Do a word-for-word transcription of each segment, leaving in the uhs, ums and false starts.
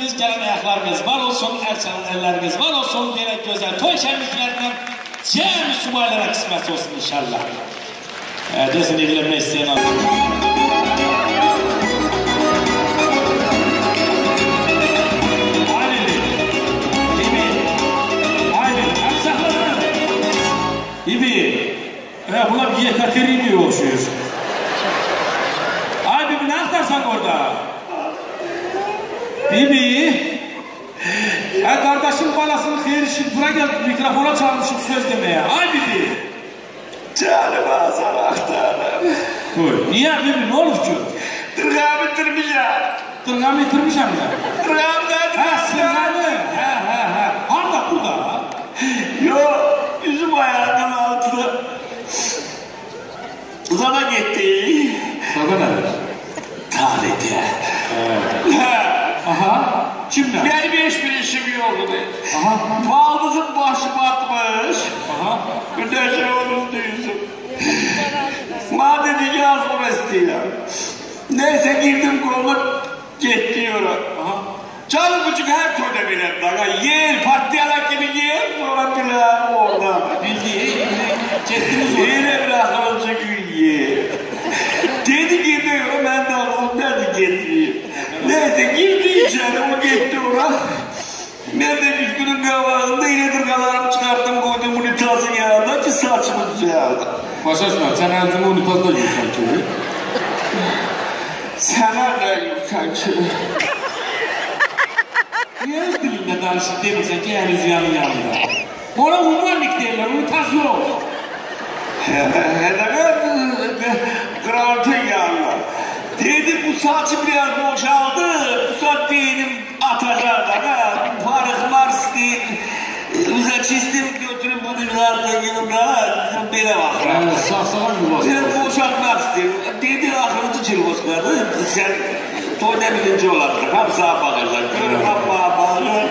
istəyirsiniz, gələn ayaqlarınız var olsun, əl çalan əlləriniz var olsun, belə gözəl toy şənliklərindən cəmi subaylara qismət olsun inşallah. Desin, evlənmək istəyən adam. İbi, ya bunlar Yekaterina'ya oluşuyor. Ay Bibi, ne aktarsan orada? Bibi, ay kardeşim balasının xeyir işin, bura gel mikrofona çalmışım söz demeye. Ay Bibi. Canım ağzına aktarım. Buyur, niye Bibi, ne olur ki? Tırgağı bitirmişəm. Tırgağı bitirmişəm ya? Tırgağı bitirmişəm. Ha, sırgağı, ha ha ha. Harada, burada? Yok, yüzüm ayağının altına. Zana gitti. Zana ne? Talide. Aha, kimle? Benim hiçbir işim yoktu. Aha. Baldızın başı batmış. Aha. Güneşin onun düğüsü. Madeni yazmam istiyorum. Neyse girdim koluna getiriyorum. Aha. Canım buçuk her toyda bilen daga yer, patlayarak gibi yer, sonra bilen orada. Bildiği, cettiniz orada. Yine bırakılınca gün yer. Dedi gidiyorum, ben de ağzım dedi getireyim. Neyse girdi içeri, o gitti ona. Ben de üzgünün kavağında yine tırgalarımı çıkarttım, koydum unitazın yanında ki saçımı düzeldi. Başaşma, sen her zaman unitazda yürüsen ki. Sen nerede yürüsen ki? Niye öz dilinde danışıp demirsen ki henüz yanın yanında? Ona humanlik derler, unitaz yok. Neden? Grantın yanına. Dedi bu saçı biraz boşaldı, bu saat beynim atacak da, Farık Mars değil, bize çizdim götürüp bu dünyalardan yanımda, bana bakar. Yani sağsalan yuvası. Ben boşaltmak istedim. Dedi ahırıncı çırvozları, sen toyda bilinci olasın, hem sağa bakacak, görün ama bağlı.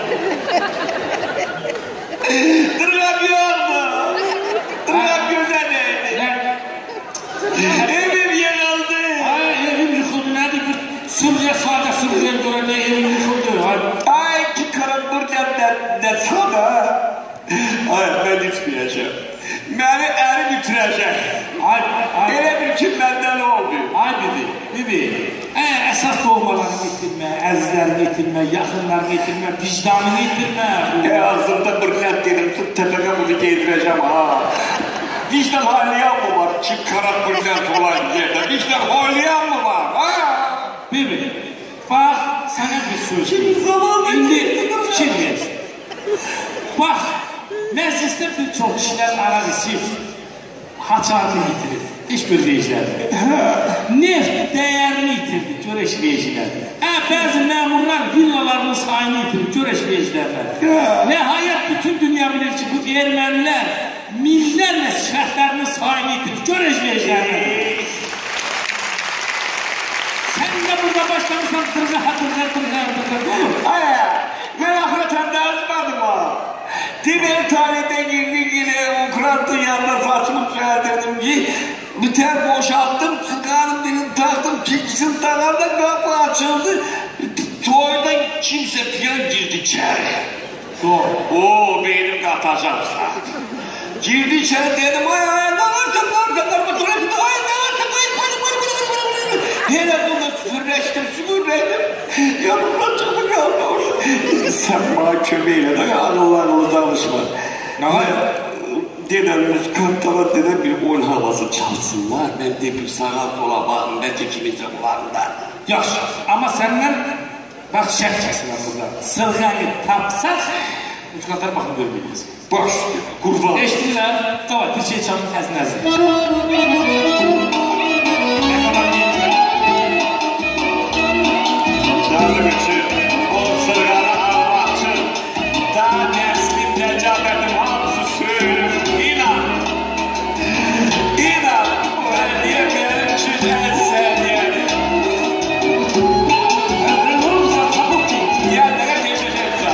Tırnak yordu, tırnak göze değdi. Evim yıkıldı. Ay evim yıkıldı, nedir bir sürüye sade sürüye göre ne evim yıkıldı. Ay ki karanlıktan ne sana. Ay ben içmeyeceğim. Beni eri bitireceğim. Ay, ay. Böyle bir kim benden oldu. Ay Bibi, Bibi. Ee, esas doğmalarını itirme, əzizlərini itirme, yakınlarını itirme, vicdanını itirme. E ağzımda bırklat dedim, tut tepeme bunu giydireceğim ha. Vicdan haliyan mı var ki karanlıktan olan yerde? Vicdan haliyan mı var ha? Bibi, bak sana bir söz. Şimdi zamanla İndi fikir ver. Bak, mecliste bir çok kişiler arar isif, haçarını yitirir, iş gözleyiciler. Neft değerini yitirdi, göreşleyiciler. Ha, bazı memurlar villalarının sayını yitirdi, göreşleyicilerler. Nihayet bütün dünya bilir ki bu Ermeniler millerle sifətlərinin sayını yitirdi, göreşleyicilerler. Sen de burada başlamışsan tırgaha tırgaha tırgaha tırgaha olur. Hayır, ben ahireten de azmadım ha. Diğer tarihte girdi yine Ukrayna'nın yanına saçımı düzeltirdim ki biter boşalttım, sıkarım dilim taktım, kimsin takarda kapı açıldı. Toyda kimse fiyan girdi içeri. Doğru. Oo beynim katacaksa. Girdi içeri dedim, ay ay ne varsa varsa karma turası da ay ne varsa ay koydum koydum koydum koydum. Hele bunu süpürleştim süpürledim. Yanımdan çıktı kaldı orada. Sen bana kömeğiyle de ağırlarını danışma. Ne var? Dedemiz kırktalar dedem bir oyun havası çalsınlar. Ben de bir sağa sola bakın, ne tekimizin varında. Yaş, ama senden bak şək kəsilər burada. Sırğanı tapsaq, üç qatar baxın görməyəcəyiz. Baş, kurban. Eşitdilər, davay, bir şey çalın əznəzi. Canım için, o sırğanı almak için, daha neslim necabetin hamısı söylür. İnan, inan, ben diye benim için ezsen yani. Ne olursa çabuk git. Yerlere geçeceksen.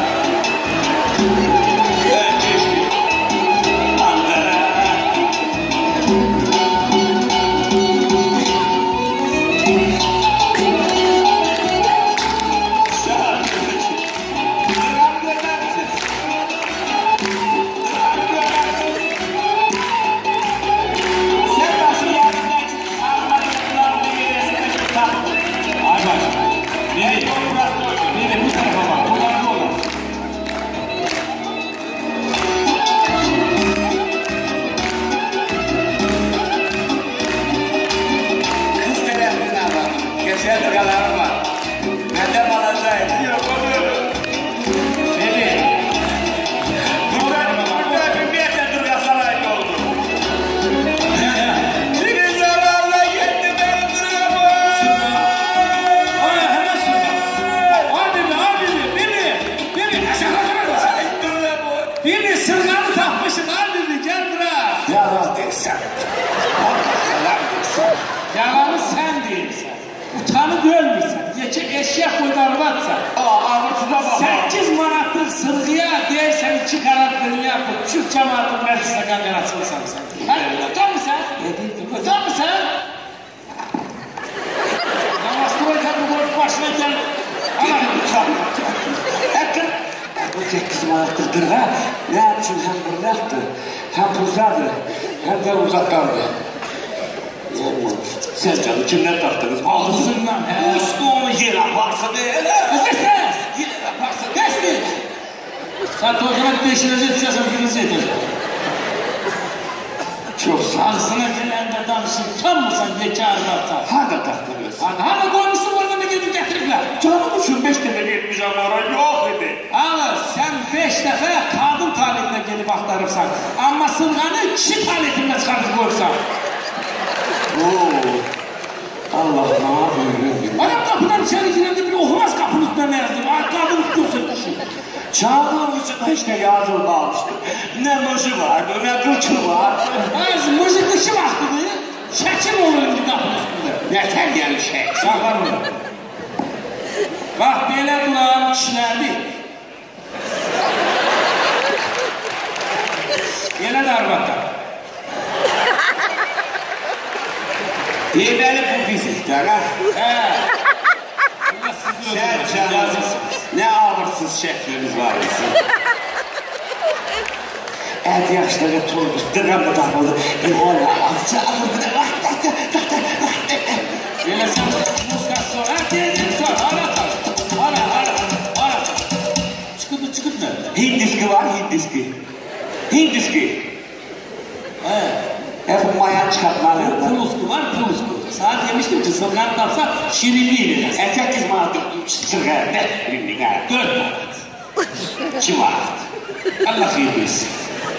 Ben geçtim. Anlara. Türk cemaatinin meclisine kankan açılırsan sen. Ha? Tutar mısın? Tutar mısın? Namastırırken bu golf başına gel. Ana tutar. Bakın. Bu sekiz manattırdır ha. Ne yapsın hem bırlaktı, hem buzadı, hem de uzak kaldı. Sen canı kimden taktınız? Ağzından he. Uçtuğunu yere varsa değil. Kızırsın. Yere varsa Geçti. Sen tozuna beşinci düşersen birinci edeceksin. çok sağ ol. Ağzına gelende danışın. Tam mısın bekarını atar? Hadi taktınız. Hani hani koymuşsun oradan da gidip getirdiler. Canım için beş defa gelmeyeceğim oraya yok idi. Ağır sen beş defa kadın talihine gelip aktarırsan. Ama sırganı kişi talihine çıkartıp koysan. Oo. Allah ne yapıyor? Adam kapıdan içeri girende bile okumaz kapının üstüne ne yazdım. Ay kadın tutuyorsun kişi. Çağlığım için hiç de yazılmamıştı. Ne mışı vardı, ne kıçı vardı. Az mıcı kışı baktı diye. Şekim olur indi kapının üstünde. Yeter gel şey. Saklanmıyor. Bak böyle duran kişilerdi. Yine de arvata. Demeli bu bizikten ha. He. Sen canım, ne ağırsız şekliniz var bizim. Ed yaşları turmuş, dırgamda takıldı. Bir ola, azca alırdı. Böyle sen muska sor. Ha dedim sor. Ara sor. Ara ara ara. Çıkıdı çıkıdı ne? Hindiski var, hindiski. Hindiski. He. Hep mayan çıkartmalarında. Pulusku var pulusku. Sana demiştim ki sırgan kapsa şirinliği verir. E sekiz manatı sırgar, ne bilin ha. Dört manat. Kim var? Allah hayır bilsin.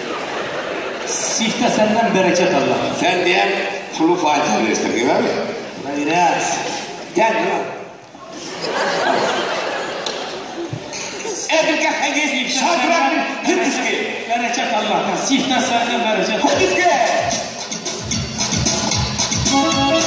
Sifte senden bereket Allah. Sen diyen pulu faizini verirsin, değil mi? Hayret. Gel lan. E bir kahve gezmeyip şarkılar bir hindiski. Bereket Allah'tan. Sifte senden bereket. Hindiski. Thank you.